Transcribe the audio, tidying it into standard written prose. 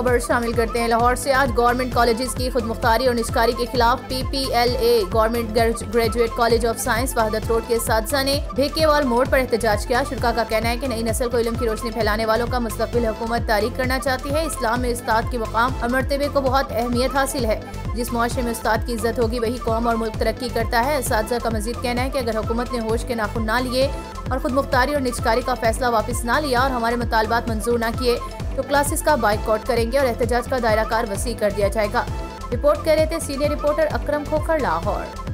खबर शामिल करते हैं। लाहौर से आज गवर्नमेंट कॉलेजेस की खुदमुख्तारी और निजकारी के खिलाफ PPLA government graduate college of science Wahdat road के असातिज़ा ने भेकेवाल मोड़ पर एहतजाज किया। शुरा का कहना है कि नई नस्ल को इल्म की रोशनी फैलाने वालों का मुस्तकबिल हुकूमत तारीख करना चाहती है। इस्लाम में उस्ताद के मकाम और मर्तबे को बहुत अहमियत हासिल है। जिस मुआशरे में उस्ताद की इज्जत होगी वही कौम और मुल्क तरक्की करता है। असातिज़ा का मजीद कहना है कि अगर हुकूमत ने होश के नाखुन ना लिए और खुद मुख्तारी और निजकारी का फैसला वापस ना लिया और हमारे मुतालबात मंजूर ना किए तो क्लासेस का बाइकआउट करेंगे और एहतजाज का दायरा कार वसी कर दिया जाएगा। रिपोर्ट कर रहे थे सीनियर रिपोर्टर अकरम खोखर, लाहौर।